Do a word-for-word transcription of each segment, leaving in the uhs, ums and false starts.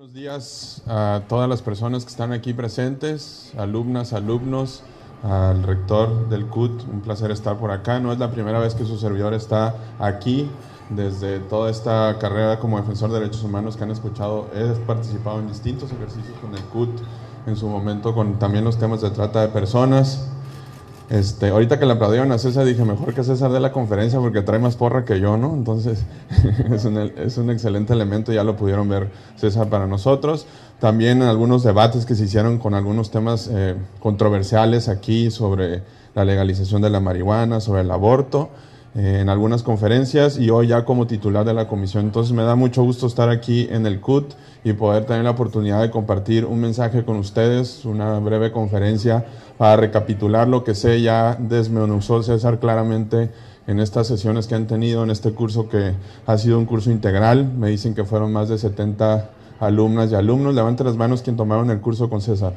Buenos días a todas las personas que están aquí presentes, alumnas, alumnos, al rector del C U T, un placer estar por acá. No es la primera vez que su servidor está aquí. Desde toda esta carrera como defensor de derechos humanos que han escuchado, he participado en distintos ejercicios con el C U T, en su momento con también los temas de trata de personas. Este, ahorita que le aplaudieron a César, dije, mejor que César dé la conferencia porque trae más porra que yo, ¿no? Entonces, es un, es un excelente elemento, ya lo pudieron ver César para nosotros. También en algunos debates que se hicieron con algunos temas eh, controversiales aquí sobre la legalización de la marihuana, sobre el aborto, eh, en algunas conferencias, y hoy ya como titular de la comisión. Entonces me da mucho gusto estar aquí en el C U T y poder tener la oportunidad de compartir un mensaje con ustedes, una breve conferencia para recapitular lo que sé. Ya desmenuzó César claramente en estas sesiones que han tenido, en este curso que ha sido un curso integral. Me dicen que fueron más de setenta alumnas y alumnos. Levanten las manos quien tomaron el curso con César.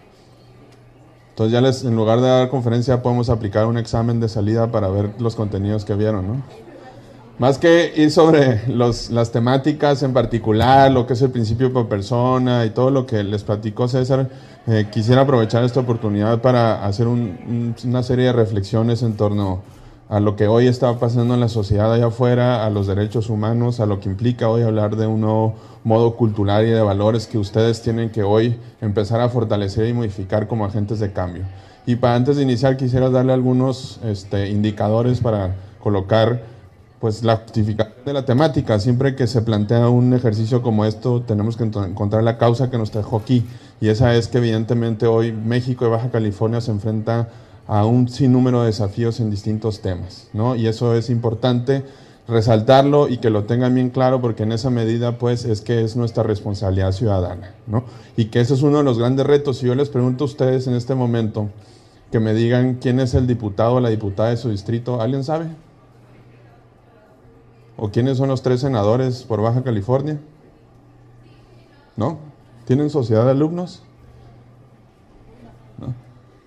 Entonces ya les, en lugar de dar conferencia, podemos aplicar un examen de salida para ver los contenidos que vieron, ¿no? Más que ir sobre los, las temáticas en particular, lo que es el principio por persona y todo lo que les platicó César, eh, quisiera aprovechar esta oportunidad para hacer un, un, una serie de reflexiones en torno a lo que hoy está pasando en la sociedad allá afuera, a los derechos humanos, a lo que implica hoy hablar de un nuevo modo cultural y de valores que ustedes tienen que hoy empezar a fortalecer y modificar como agentes de cambio. Y para antes de iniciar quisiera darle algunos este, indicadores para colocar pues la justificación de la temática. Siempre que se plantea un ejercicio como esto, tenemos que encontrar la causa que nos trajo aquí, y esa es que evidentemente hoy México y Baja California se enfrenta a un sinnúmero de desafíos en distintos temas, ¿no? Y eso es importante resaltarlo y que lo tengan bien claro, porque en esa medida pues es que es nuestra responsabilidad ciudadana, ¿no? Y que ese es uno de los grandes retos. Si yo les pregunto a ustedes en este momento, que me digan quién es el diputado o la diputada de su distrito, ¿alguien sabe? ¿O quiénes son los tres senadores por Baja California? ¿No? ¿Tienen sociedad de alumnos? ¿No?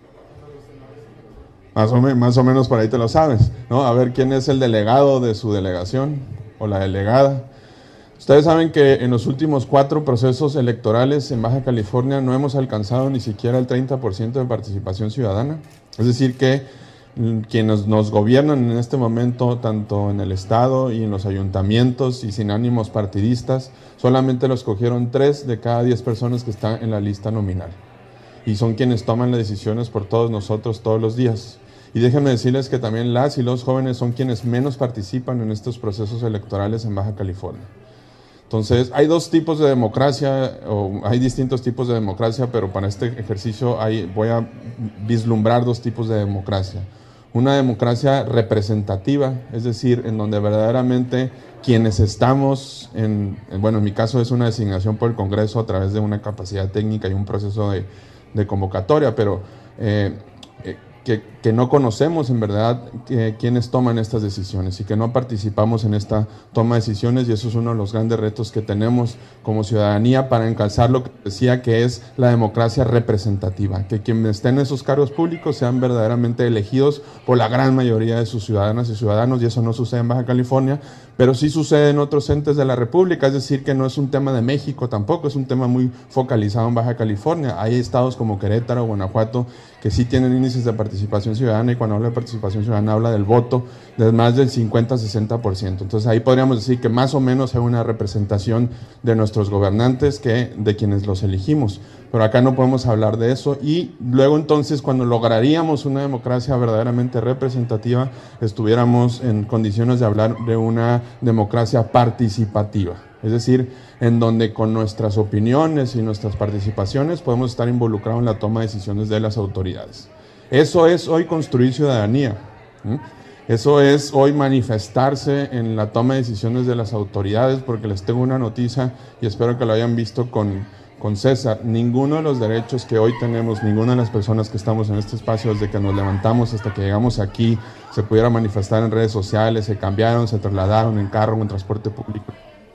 Más o, me, más o menos por ahí te lo sabes, ¿no? A ver quién es el delegado de su delegación o la delegada. Ustedes saben que en los últimos cuatro procesos electorales en Baja California no hemos alcanzado ni siquiera el treinta por ciento de participación ciudadana. Es decir que quienes nos gobiernan en este momento, tanto en el estado y en los ayuntamientos y sin ánimos partidistas, solamente lo escogieron tres de cada diez personas que están en la lista nominal. Y son quienes toman las decisiones por todos nosotros todos los días. Y déjenme decirles que también las y los jóvenes son quienes menos participan en estos procesos electorales en Baja California. Entonces, hay dos tipos de democracia, o hay distintos tipos de democracia, pero para este ejercicio hay, voy a vislumbrar dos tipos de democracia. Una democracia representativa, es decir, en donde verdaderamente quienes estamos, en, bueno, en mi caso es una designación por el Congreso a través de una capacidad técnica y un proceso de, de convocatoria, pero eh, eh, que, que no conocemos en verdad eh, quiénes toman estas decisiones y que no participamos en esta toma de decisiones, y eso es uno de los grandes retos que tenemos como ciudadanía para encalzar lo que decía que es la democracia representativa, que quienes estén en esos cargos públicos sean verdaderamente elegidos por la gran mayoría de sus ciudadanas y ciudadanos, y eso no sucede en Baja California, pero sí sucede en otros entes de la República. Es decir, que no es un tema de México tampoco, es un tema muy focalizado en Baja California. Hay estados como Querétaro, Guanajuato, que sí tienen índices de participación ciudadana, y cuando habla de participación ciudadana habla del voto de más del cincuenta a sesenta por ciento. Entonces ahí podríamos decir que más o menos hay una representación de nuestros gobernantes que de quienes los elegimos, pero acá no podemos hablar de eso. Y luego entonces, cuando lograríamos una democracia verdaderamente representativa, estuviéramos en condiciones de hablar de una democracia participativa, es decir, en donde con nuestras opiniones y nuestras participaciones podemos estar involucrados en la toma de decisiones de las autoridades. Eso es hoy construir ciudadanía, ¿sí? Eso es hoy manifestarse en la toma de decisiones de las autoridades, porque les tengo una noticia y espero que lo hayan visto con, con César. Ninguno de los derechos que hoy tenemos, ninguna de las personas que estamos en este espacio, desde que nos levantamos hasta que llegamos aquí, se pudiera manifestar en redes sociales, se cambiaron, se trasladaron en carro o en transporte público.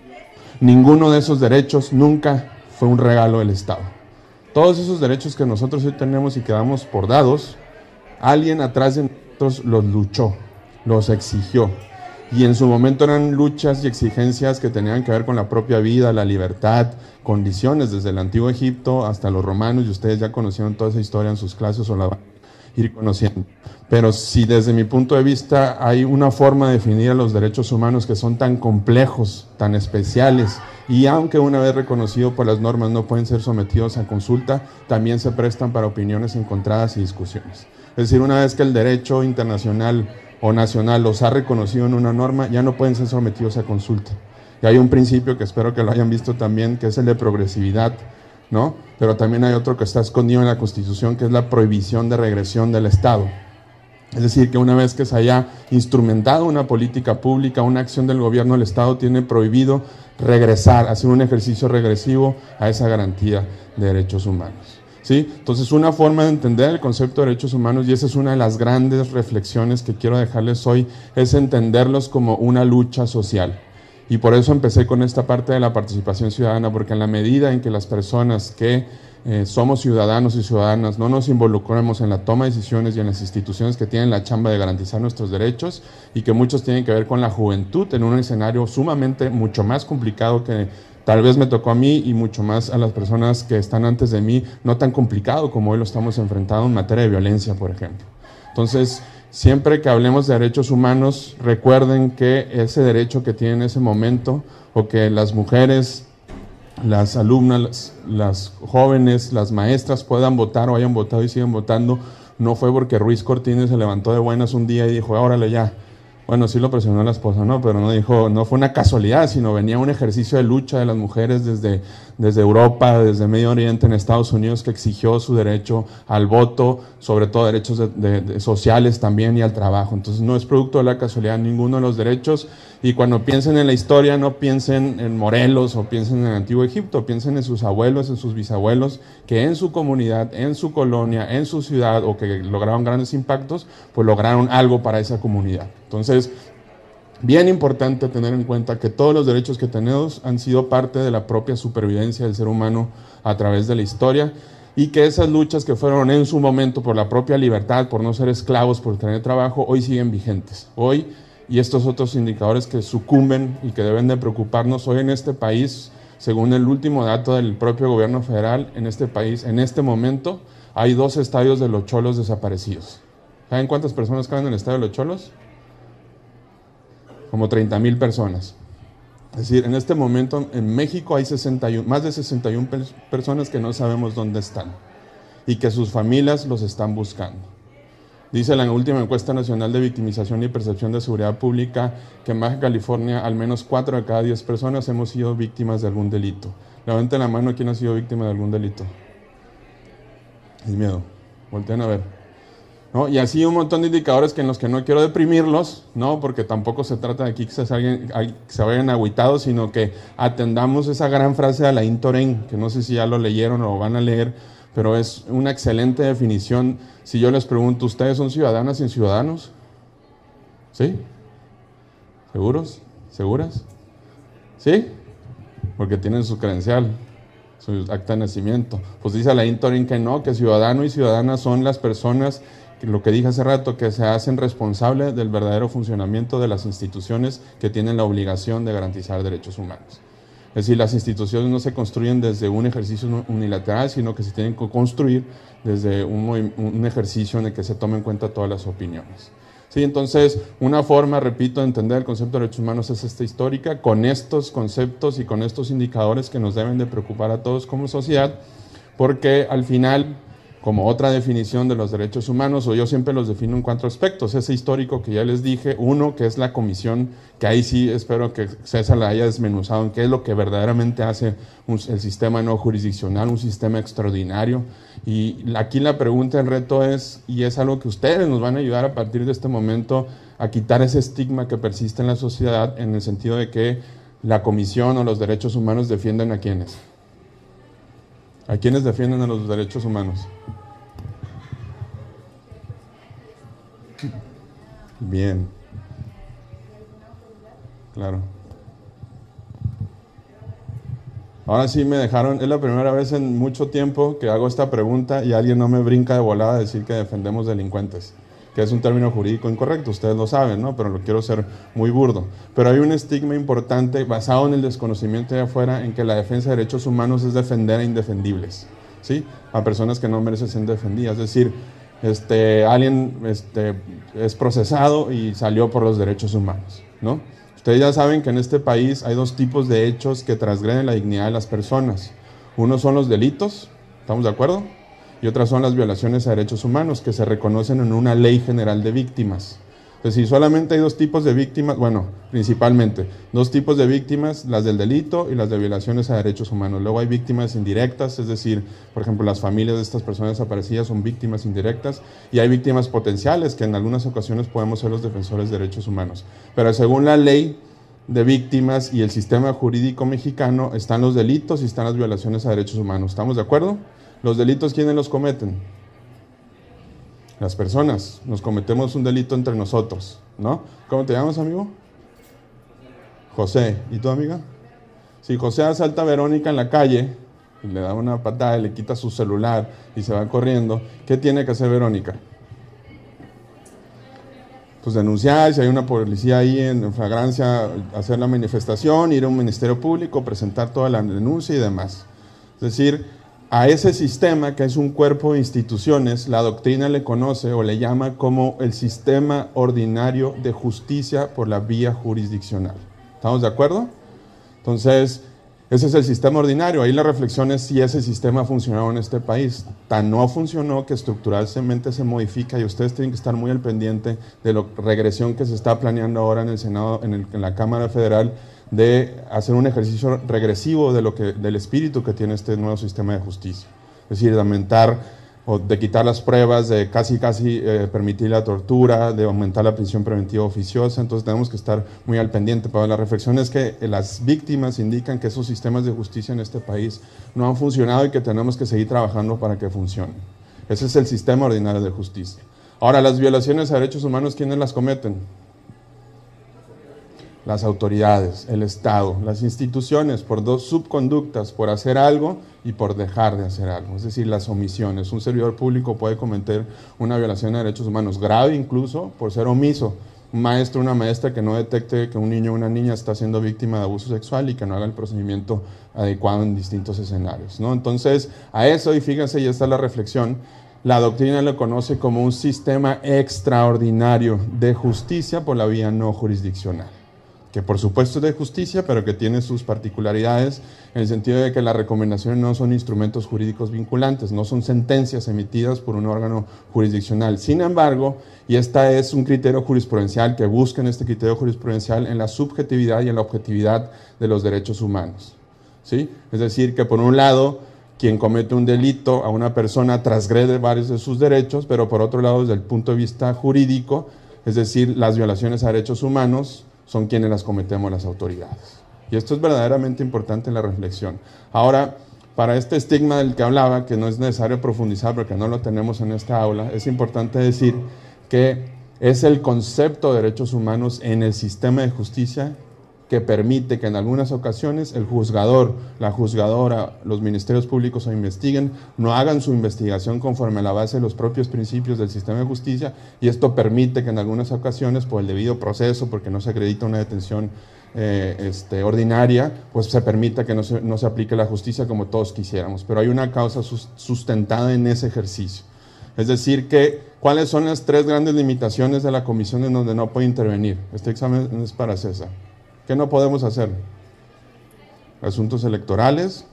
Ninguno de esos derechos nunca fue un regalo del Estado. Todos esos derechos que nosotros hoy tenemos y que damos por dados, alguien atrás de nosotros los luchó, los exigió. y en su momento eran luchas y exigencias que tenían que ver con la propia vida, la libertad, condiciones desde el antiguo Egipto hasta los romanos, y ustedes ya conocieron toda esa historia en sus clases o la van a ir conociendo. Pero si desde mi punto de vista hay una forma de definir a los derechos humanos que son tan complejos, tan especiales, y aunque una vez reconocido por las normas no pueden ser sometidos a consulta, también se prestan para opiniones encontradas y discusiones. Es decir, una vez que el derecho internacional o nacional los ha reconocido en una norma, ya no pueden ser sometidos a consulta. Y hay un principio que espero que lo hayan visto también, que es el de progresividad, ¿no? Pero también hay otro que está escondido en la Constitución, que es la prohibición de regresión del Estado. Es decir, que una vez que se haya instrumentado una política pública, una acción del gobierno, el Estado tiene prohibido regresar, hacer un ejercicio regresivo a esa garantía de derechos humanos. ¿Sí? Entonces, una forma de entender el concepto de derechos humanos, y esa es una de las grandes reflexiones que quiero dejarles hoy, es entenderlos como una lucha social. Y por eso empecé con esta parte de la participación ciudadana, porque en la medida en que las personas que eh, somos ciudadanos y ciudadanas no nos involucremos en la toma de decisiones y en las instituciones que tienen la chamba de garantizar nuestros derechos, y que muchos tienen que ver con la juventud en un escenario sumamente mucho más complicado que tal vez me tocó a mí y mucho más a las personas que están antes de mí, no tan complicado como hoy lo estamos enfrentando en materia de violencia, por ejemplo. Entonces, siempre que hablemos de derechos humanos, recuerden que ese derecho que tienen en ese momento, o que las mujeres, las alumnas, las, las jóvenes, las maestras puedan votar o hayan votado y siguen votando, no fue porque Ruiz Cortines se levantó de buenas un día y dijo, órale ya. Bueno, sí lo presionó la esposa, ¿no? Pero no dijo, no fue una casualidad, sino venía un ejercicio de lucha de las mujeres desde, desde Europa, desde Medio Oriente, en Estados Unidos, que exigió su derecho al voto, sobre todo derechos de, de, de sociales también, y al trabajo. Entonces no es producto de la casualidad ninguno de los derechos, y cuando piensen en la historia, no piensen en Morelos o piensen en el antiguo Egipto, piensen en sus abuelos, en sus bisabuelos, que en su comunidad, en su colonia, en su ciudad, o que lograron grandes impactos, pues lograron algo para esa comunidad. Entonces, bien importante tener en cuenta que todos los derechos que tenemos han sido parte de la propia supervivencia del ser humano a través de la historia, y que esas luchas que fueron en su momento por la propia libertad, por no ser esclavos, por tener trabajo, hoy siguen vigentes. Hoy, y estos otros indicadores que sucumben y que deben de preocuparnos, hoy en este país, según el último dato del propio gobierno federal, en este país, en este momento, hay dos estadios de los cholos desaparecidos. ¿Saben cuántas personas caben en el estadio de los cholos? Como treinta mil personas. Es decir, en este momento en México hay sesenta y uno, más de sesenta y una personas que no sabemos dónde están, y que sus familias los están buscando. Dice la última encuesta nacional de victimización y percepción de seguridad pública que en Baja California al menos cuatro de cada diez personas hemos sido víctimas de algún delito. Levanten la mano quien ha sido víctima de algún delito. Sin miedo, volteen a ver. ¿No? Y así un montón de indicadores que en los que no quiero deprimirlos, ¿no? Porque tampoco se trata de aquí que se, alguien, que se vayan agüitados, sino que atendamos esa gran frase de Alain Touraine, que no sé si ya lo leyeron o lo van a leer, pero es una excelente definición. Si yo les pregunto, ¿ustedes son ciudadanas y ciudadanos? ¿Sí? ¿Seguros? ¿Seguras? ¿Sí? Porque tienen su credencial, su acta de nacimiento. Pues dice Alain Touraine que no, que ciudadano y ciudadana son las personas, lo que dije hace rato, que se hacen responsables del verdadero funcionamiento de las instituciones que tienen la obligación de garantizar derechos humanos. Es decir, las instituciones no se construyen desde un ejercicio unilateral, sino que se tienen que construir desde un, un ejercicio en el que se tomen en cuenta todas las opiniones. Sí, entonces, una forma, repito, de entender el concepto de derechos humanos es esta histórica, con estos conceptos y con estos indicadores que nos deben de preocupar a todos como sociedad, porque al final, como otra definición de los derechos humanos, o yo siempre los defino en cuatro aspectos: ese histórico que ya les dije, uno que es la comisión, que ahí sí espero que César la haya desmenuzado en qué es lo que verdaderamente hace un, el sistema no jurisdiccional, un sistema extraordinario. Y aquí la pregunta, el reto es, y es algo que ustedes nos van a ayudar a partir de este momento a quitar ese estigma que persiste en la sociedad, en el sentido de que la comisión o los derechos humanos defienden a quiénes. ¿A quiénes defienden a los derechos humanos? Bien. Claro. Ahora sí me dejaron, es la primera vez en mucho tiempo que hago esta pregunta y alguien no me brinca de volada a decir que defendemos delincuentes. que es un término jurídico incorrecto, ustedes lo saben, ¿no? Pero lo quiero ser muy burdo. Pero hay un estigma importante basado en el desconocimiento de afuera en que la defensa de derechos humanos es defender a indefendibles, ¿sí? A personas que no merecen ser defendidas. Es decir, este, alguien este, es procesado y salió por los derechos humanos, ¿no? Ustedes ya saben que en este país hay dos tipos de hechos que transgreden la dignidad de las personas. Uno son los delitos, ¿estamos de acuerdo? Y otras son las violaciones a derechos humanos que se reconocen en una ley general de víctimas. Es decir, solamente hay dos tipos de víctimas, bueno, principalmente, dos tipos de víctimas, las del delito y las de violaciones a derechos humanos. Luego hay víctimas indirectas, es decir, por ejemplo, las familias de estas personas desaparecidas son víctimas indirectas, y hay víctimas potenciales, que en algunas ocasiones podemos ser los defensores de derechos humanos. Pero según la ley de víctimas y el sistema jurídico mexicano, están los delitos y están las violaciones a derechos humanos. ¿Estamos de acuerdo? Los delitos, ¿quiénes los cometen? Las personas. Nos cometemos un delito entre nosotros, ¿no? ¿Cómo te llamas, amigo? José. ¿Y tu amiga? Si José asalta a Verónica en la calle y le da una patada y le quita su celular y se va corriendo, ¿qué tiene que hacer Verónica? Pues denunciar, si hay una policía ahí en flagrancia, hacer la manifestación, ir a un ministerio público, presentar toda la denuncia y demás. Es decir, a ese sistema, que es un cuerpo de instituciones, la doctrina le conoce o le llama como el sistema ordinario de justicia por la vía jurisdiccional. ¿Estamos de acuerdo? Entonces, ese es el sistema ordinario. Ahí la reflexión es si ese sistema ha funcionado en este país. Tan no funcionó que estructuralmente se modifica, y ustedes tienen que estar muy al pendiente de la regresión que se está planeando ahora en el Senado, en, el, en la Cámara Federal, de hacer un ejercicio regresivo de lo que, del espíritu que tiene este nuevo sistema de justicia. Es decir, de aumentar o de quitar las pruebas, de casi casi eh, permitir la tortura, de aumentar la prisión preventiva oficiosa. Entonces tenemos que estar muy al pendiente. Pero la reflexión es que las víctimas indican que esos sistemas de justicia en este país no han funcionado y que tenemos que seguir trabajando para que funcionen. Ese es el sistema ordinario de justicia. Ahora, las violaciones a derechos humanos, ¿quiénes las cometen? Las autoridades, el Estado, las instituciones, por dos subconductas, por hacer algo y por dejar de hacer algo, es decir, las omisiones. Un servidor público puede cometer una violación a derechos humanos grave, incluso por ser omiso. Un maestro o una maestra que no detecte que un niño o una niña está siendo víctima de abuso sexual y que no haga el procedimiento adecuado en distintos escenarios, ¿no? Entonces, a eso, y fíjense, y esta es la reflexión, la doctrina lo conoce como un sistema extraordinario de justicia por la vía no jurisdiccional, que por supuesto es de justicia, pero que tiene sus particularidades en el sentido de que las recomendaciones no son instrumentos jurídicos vinculantes, no son sentencias emitidas por un órgano jurisdiccional. Sin embargo, y este es un criterio jurisprudencial que busca en este criterio jurisprudencial en la subjetividad y en la objetividad de los derechos humanos, ¿sí? Es decir, que por un lado, quien comete un delito a una persona transgrede varios de sus derechos, pero por otro lado, desde el punto de vista jurídico, es decir, las violaciones a derechos humanos son quienes las cometemos las autoridades. Y esto es verdaderamente importante en la reflexión. Ahora, para este estigma del que hablaba, que no es necesario profundizar porque no lo tenemos en esta aula, es importante decir que es el concepto de derechos humanos en el sistema de justicia que permite que en algunas ocasiones el juzgador, la juzgadora, los ministerios públicos o investiguen, no hagan su investigación conforme a la base de los propios principios del sistema de justicia, y esto permite que en algunas ocasiones, por el debido proceso, porque no se acredita una detención eh, este, ordinaria, pues se permita que no se, no se aplique la justicia como todos quisiéramos. Pero hay una causa sustentada en ese ejercicio. Es decir, que ¿cuáles son las tres grandes limitaciones de la comisión en donde no puede intervenir? Este examen es para César. ¿Qué no podemos hacer? Asuntos electorales,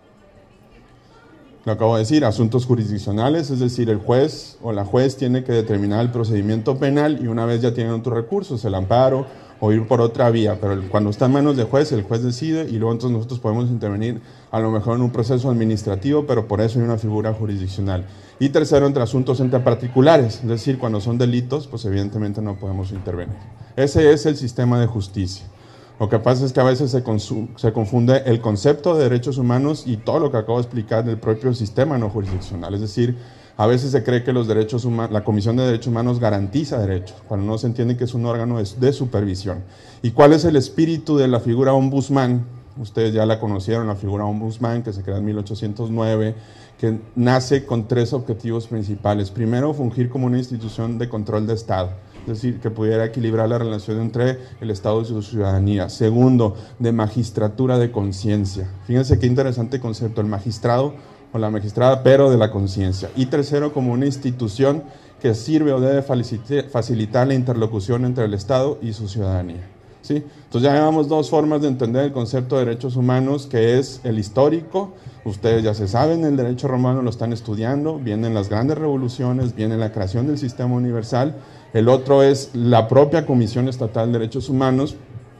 lo acabo de decir, asuntos jurisdiccionales, es decir, el juez o la juez tiene que determinar el procedimiento penal y una vez ya tienen otros recursos, el amparo o ir por otra vía, pero cuando está en manos del juez, el juez decide y luego entonces nosotros podemos intervenir a lo mejor en un proceso administrativo, pero por eso hay una figura jurisdiccional. Y tercero, entre asuntos entre particulares, es decir, cuando son delitos, pues evidentemente no podemos intervenir. Ese es el sistema de justicia. Lo que pasa es que a veces se, se confunde el concepto de derechos humanos y todo lo que acabo de explicar del propio sistema no jurisdiccional. Es decir, a veces se cree que los derechos humanos, la Comisión de Derechos Humanos garantiza derechos, cuando no se entiende que es un órgano de, de supervisión. ¿Y cuál es el espíritu de la figura ombudsman? Ustedes ya la conocieron, la figura Ombudsman, que se crea en mil ochocientos nueve, que nace con tres objetivos principales. Primero, fungir como una institución de control de Estado, es decir, que pudiera equilibrar la relación entre el Estado y su ciudadanía. Segundo, de magistratura de conciencia. Fíjense qué interesante concepto, el magistrado o la magistrada, pero de la conciencia. Y tercero, como una institución que sirve o debe facilitar la interlocución entre el Estado y su ciudadanía. ¿Sí? Entonces ya llevamos dos formas de entender el concepto de derechos humanos, que es el histórico. Ustedes ya se saben, el derecho romano lo están estudiando, vienen las grandes revoluciones, viene la creación del sistema universal. El otro es la propia Comisión Estatal de Derechos Humanos,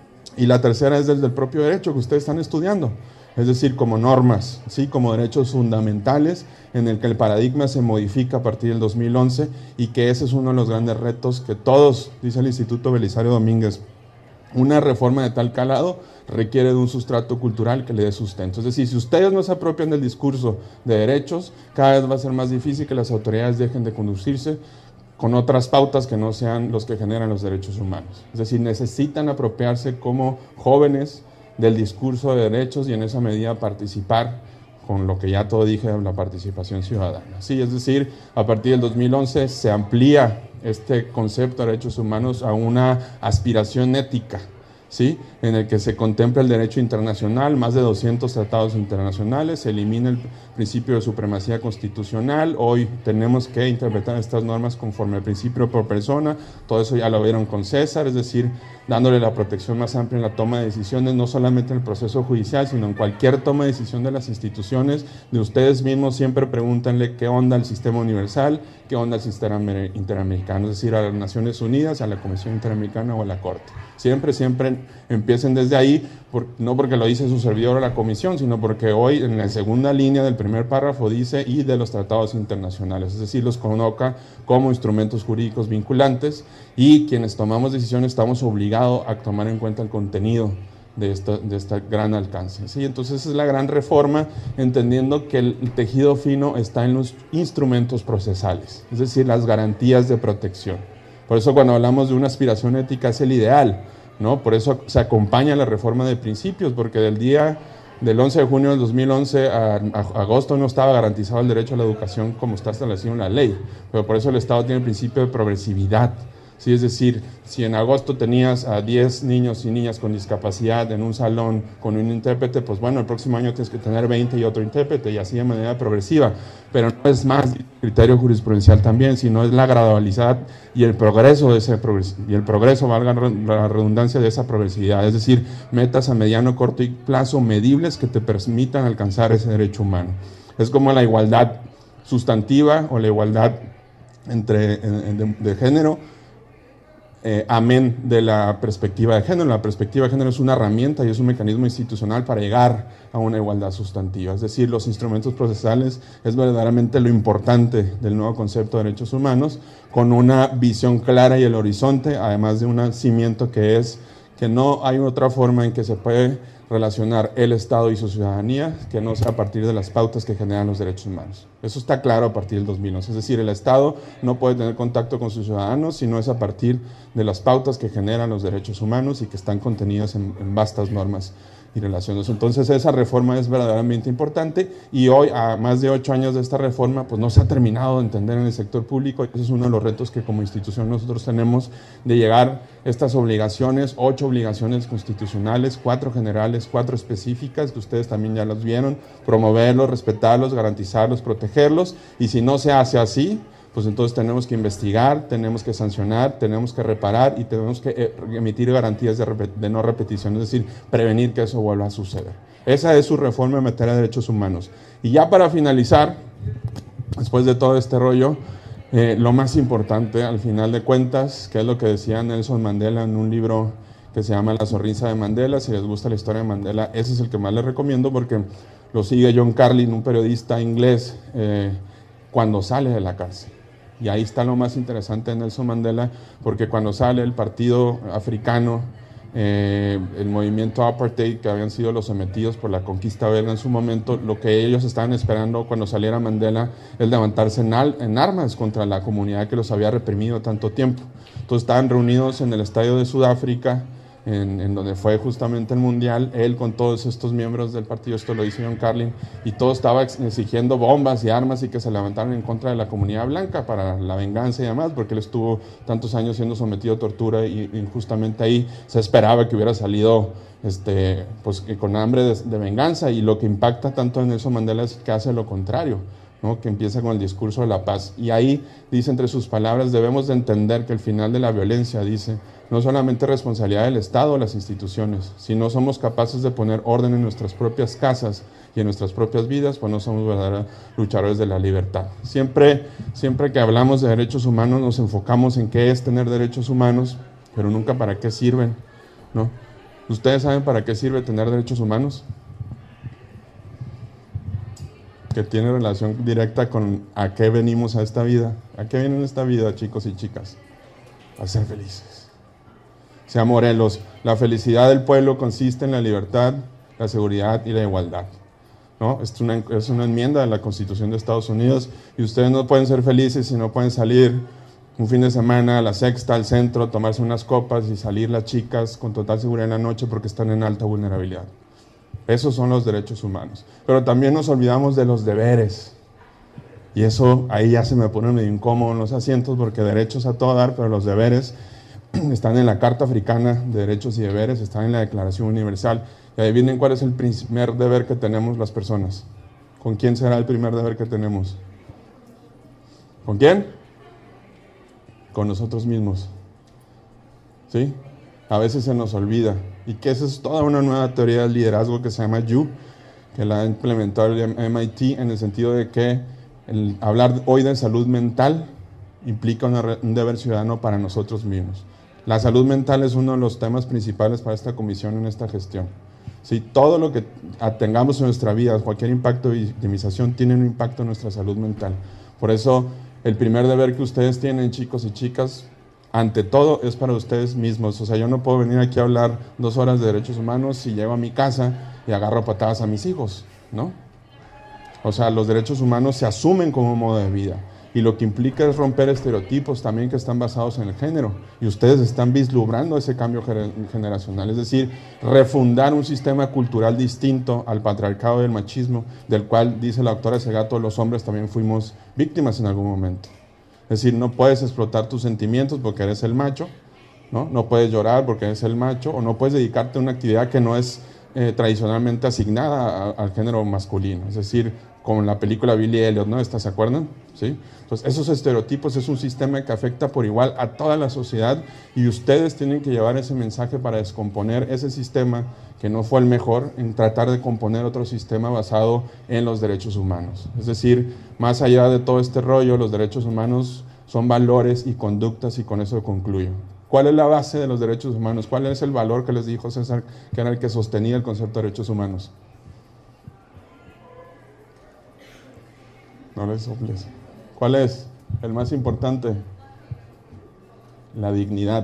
y la tercera es desde el propio derecho que ustedes están estudiando, es decir, como normas, ¿sí? Como derechos fundamentales, en el que el paradigma se modifica a partir del dos mil once, y que ese es uno de los grandes retos que todos, dice el Instituto Belisario Domínguez, una reforma de tal calado requiere de un sustrato cultural que le dé sustento. Es decir, si ustedes no se apropian del discurso de derechos, cada vez va a ser más difícil que las autoridades dejen de conducirse con otras pautas que no sean los que generan los derechos humanos. Es decir, necesitan apropiarse como jóvenes del discurso de derechos y en esa medida participar con lo que ya todo dije, la participación ciudadana. Sí, es decir, a partir del dos mil once se amplía este concepto de derechos humanos a una aspiración ética, ¿sí? En el que se contempla el derecho internacional, más de doscientos tratados internacionales, se elimina el principio de supremacía constitucional. Hoy tenemos que interpretar estas normas conforme al principio por persona, todo eso ya lo vieron con César, es decir, dándole la protección más amplia en la toma de decisiones, no solamente en el proceso judicial, sino en cualquier toma de decisión de las instituciones. De ustedes mismos siempre pregúntenle qué onda el sistema universal, qué onda el sistema interamericano, es decir, a las Naciones Unidas, a la Comisión Interamericana o a la Corte. Siempre, siempre empiecen desde ahí, por, no porque lo dice su servidor o la comisión, sino porque hoy en la segunda línea del primer párrafo dice y de los tratados internacionales, es decir, los coloca como instrumentos jurídicos vinculantes, y quienes tomamos decisiones estamos obligados a tomar en cuenta el contenido de esta, de esta gran alcance. ¿Sí? Entonces esa es la gran reforma, entendiendo que el, el tejido fino está en los instrumentos procesales, es decir, las garantías de protección. Por eso cuando hablamos de una aspiración ética es el ideal, ¿no? Por eso se acompaña la reforma de principios, porque del día del once de junio del dos mil once a, a agosto no estaba garantizado el derecho a la educación como está establecido en la ley, pero por eso el Estado tiene el principio de progresividad. Sí, es decir, si en agosto tenías a diez niños y niñas con discapacidad en un salón con un intérprete, pues bueno, el próximo año tienes que tener veinte y otro intérprete, y así de manera progresiva. Pero no es más criterio jurisprudencial también, sino es la gradualidad y el progreso de ese progreso, y el progreso, valga la redundancia, de esa progresividad. Es decir, metas a mediano, corto y plazo medibles que te permitan alcanzar ese derecho humano. Es como la igualdad sustantiva o la igualdad entre, de, de género, Eh, amén de la perspectiva de género. La perspectiva de género es una herramienta y es un mecanismo institucional para llegar a una igualdad sustantiva. Es decir, los instrumentos procesales es verdaderamente lo importante del nuevo concepto de derechos humanos, con una visión clara y el horizonte, además de un cimiento que es que no hay otra forma en que se puede relacionar el Estado y su ciudadanía que no sea a partir de las pautas que generan los derechos humanos. Eso está claro a partir del dos mil once. Es decir, el Estado no puede tener contacto con sus ciudadanos si no es a partir de las pautas que generan los derechos humanos y que están contenidas en, en vastas normas y relaciones. Entonces esa reforma es verdaderamente importante, y hoy, a más de ocho años de esta reforma, pues no se ha terminado de entender en el sector público, y ese es uno de los retos que como institución nosotros tenemos, de llegar a estas obligaciones, ocho obligaciones constitucionales, cuatro generales, cuatro específicas, que ustedes también ya las vieron, promoverlos, respetarlos, garantizarlos, protegerlos, y si no se hace así, pues entonces tenemos que investigar, tenemos que sancionar, tenemos que reparar y tenemos que emitir garantías de, de no repetición, es decir, prevenir que eso vuelva a suceder. Esa es su reforma en materia de derechos humanos. Y ya para finalizar, después de todo este rollo, eh, lo más importante al final de cuentas, que es lo que decía Nelson Mandela en un libro que se llama La sonrisa de Mandela. Si les gusta la historia de Mandela, ese es el que más les recomiendo, porque lo sigue John Carlin, un periodista inglés, eh, cuando sale de la cárcel. Y ahí está lo más interesante de Nelson Mandela, porque cuando sale el partido africano, eh, el movimiento apartheid, que habían sido los sometidos por la conquista belga en su momento, lo que ellos estaban esperando cuando saliera Mandela es levantarse en, al, en armas contra la comunidad que los había reprimido tanto tiempo. Entonces estaban reunidos en el estadio de Sudáfrica, en, en donde fue justamente el Mundial, él con todos estos miembros del partido, esto lo dice John Carlin, y todo estaba exigiendo bombas y armas y que se levantaran en contra de la comunidad blanca para la venganza y demás, porque él estuvo tantos años siendo sometido a tortura y, y justamente ahí se esperaba que hubiera salido este, pues, con hambre de, de venganza, y lo que impacta tanto en Nelson Mandela es que hace lo contrario, ¿no? Que empieza con el discurso de la paz. Y ahí dice entre sus palabras, debemos de entender que el final de la violencia, dice, no solamente es responsabilidad del Estado o las instituciones, si no somos capaces de poner orden en nuestras propias casas y en nuestras propias vidas, pues no somos verdaderos luchadores de la libertad. Siempre, siempre que hablamos de derechos humanos nos enfocamos en qué es tener derechos humanos, pero nunca para qué sirven, ¿no? ¿Ustedes saben para qué sirve tener derechos humanos? Que tiene relación directa con a qué venimos a esta vida. ¿A qué vienen a esta vida, chicos y chicas? A ser felices. Sea Morelos, la felicidad del pueblo consiste en la libertad, la seguridad y la igualdad, ¿no? Es una, es una enmienda de la Constitución de Estados Unidos, y ustedes no pueden ser felices si no pueden salir un fin de semana a la Sexta, al centro, tomarse unas copas y salir las chicas con total seguridad en la noche porque están en alta vulnerabilidad. Esos son los derechos humanos. Pero también nos olvidamos de los deberes. Y eso, ahí ya se me pone medio incómodo en los asientos, porque derechos a todo dar, pero los deberes están en la Carta Africana de Derechos y Deberes, están en la Declaración Universal. Y adivinen cuál es el primer deber que tenemos las personas. ¿Con quién será el primer deber que tenemos? ¿Con quién? Con nosotros mismos. ¿Sí? A veces se nos olvida, y que esa es toda una nueva teoría del liderazgo que se llama You, que la ha implementado el M I T, en el sentido de que el hablar hoy de salud mental implica una, un deber ciudadano para nosotros mismos. La salud mental es uno de los temas principales para esta comisión en esta gestión. Sí, todo lo que tengamos en nuestra vida, cualquier impacto de victimización, tiene un impacto en nuestra salud mental. Por eso, el primer deber que ustedes tienen, chicos y chicas, ante todo es para ustedes mismos. O sea, yo no puedo venir aquí a hablar dos horas de derechos humanos si llego a mi casa y agarro patadas a mis hijos, ¿no? O sea, los derechos humanos se asumen como un modo de vida, y lo que implica es romper estereotipos también que están basados en el género, y ustedes están vislumbrando ese cambio generacional, es decir, refundar un sistema cultural distinto al patriarcado y el machismo, del cual, dice la doctora Segato, los hombres también fuimos víctimas en algún momento. Es decir, no puedes explotar tus sentimientos porque eres el macho, ¿no? No puedes llorar porque eres el macho, o no puedes dedicarte a una actividad que no es eh, tradicionalmente asignada a, al género masculino. Es decir, como en la película Billy Elliot, ¿no? ¿Esta se acuerdan? ¿Sí? Entonces, esos estereotipos es un sistema que afecta por igual a toda la sociedad, y ustedes tienen que llevar ese mensaje para descomponer ese sistema que no fue el mejor, en tratar de componer otro sistema basado en los derechos humanos. Es decir, más allá de todo este rollo, los derechos humanos son valores y conductas, y con eso concluyo. ¿Cuál es la base de los derechos humanos? ¿Cuál es el valor que les dijo César, que era el que sostenía el concepto de derechos humanos? No les soples. ¿Cuál es el más importante? La dignidad.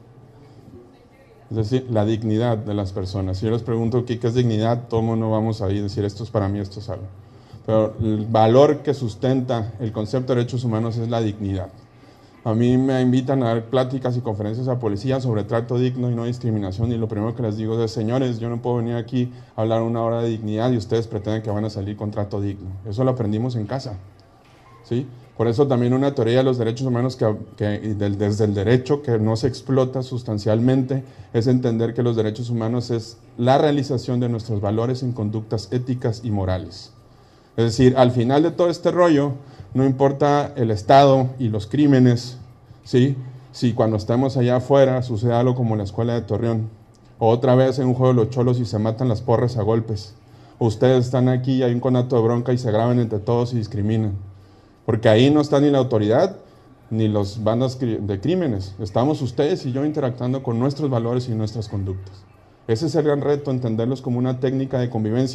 Es decir, la dignidad de las personas. Si yo les pregunto ¿qué, qué es dignidad? Todo el mundo vamos a decir esto es para mí, esto es algo. Pero el valor que sustenta el concepto de derechos humanos es la dignidad. A mí me invitan a dar pláticas y conferencias a policía sobre trato digno y no discriminación, y lo primero que les digo es, señores, yo no puedo venir aquí a hablar una hora de dignidad y ustedes pretenden que van a salir con trato digno. Eso lo aprendimos en casa, ¿sí? Por eso también una teoría de los derechos humanos que, que del, desde el derecho que no se explota sustancialmente es entender que los derechos humanos es la realización de nuestros valores en conductas éticas y morales. Es decir, al final de todo este rollo, no importa el Estado y los crímenes, ¿sí? Si cuando estemos allá afuera sucede algo como en la escuela de Torreón, o otra vez en un juego de los cholos y se matan las porras a golpes, o ustedes están aquí y hay un conato de bronca y se graban entre todos y discriminan, porque ahí no está ni la autoridad ni las bandas de crímenes, estamos ustedes y yo interactuando con nuestros valores y nuestras conductas. Ese es el gran reto, entenderlos como una técnica de convivencia,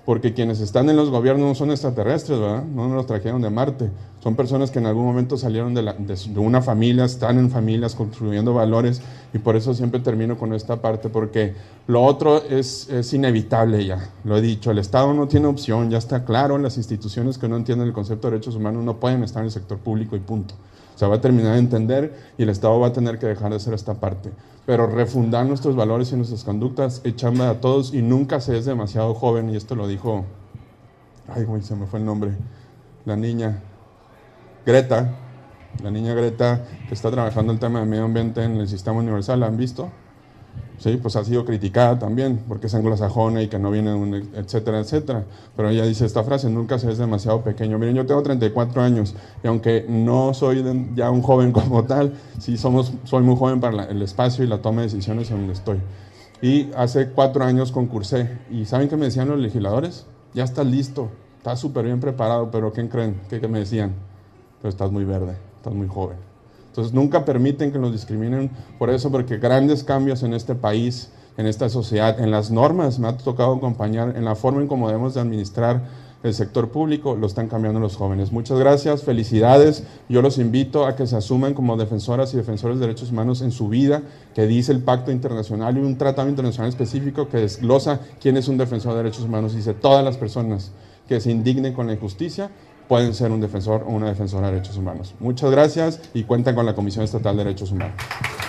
porque quienes están en los gobiernos no son extraterrestres, ¿verdad? No nos los trajeron de Marte, son personas que en algún momento salieron de, la, de, de una familia, están en familias construyendo valores, y por eso siempre termino con esta parte, porque lo otro es, es inevitable ya, lo he dicho, el Estado no tiene opción, ya está claro, las instituciones que no entienden el concepto de derechos humanos no pueden estar en el sector público y punto. O sea, va a terminar de entender y el Estado va a tener que dejar de hacer esta parte. Pero refundar nuestros valores y nuestras conductas es chamba a todos, y nunca se es demasiado joven, y esto lo dijo, ay güey, se me fue el nombre, la niña Greta, la niña Greta que está trabajando el tema de medio ambiente en el sistema universal, ¿la han visto? Sí, pues ha sido criticada también, porque es anglosajona y que no viene, un, etcétera, etcétera. Pero ella dice esta frase, nunca se es demasiado pequeño. Miren, yo tengo treinta y cuatro años, y aunque no soy de, ya un joven como tal, sí somos, soy muy joven para la, el espacio y la toma de decisiones en donde estoy. Y hace cuatro años concursé, y ¿saben qué me decían los legisladores? Ya estás listo, estás súper bien preparado, pero ¿qué creen? ¿Qué, qué me decían? Pero estás muy verde, estás muy joven. Entonces nunca permiten que nos discriminen por eso, porque grandes cambios en este país, en esta sociedad, en las normas, me ha tocado acompañar, en la forma en cómo debemos de administrar el sector público, lo están cambiando los jóvenes. Muchas gracias, felicidades. Yo los invito a que se asuman como defensoras y defensores de derechos humanos en su vida, que dice el Pacto Internacional y un tratado internacional específico que desglosa quién es un defensor de derechos humanos. Dice, todas las personas que se indignen con la injusticia pueden ser un defensor o una defensora de derechos humanos. Muchas gracias y cuentan con la Comisión Estatal de Derechos Humanos.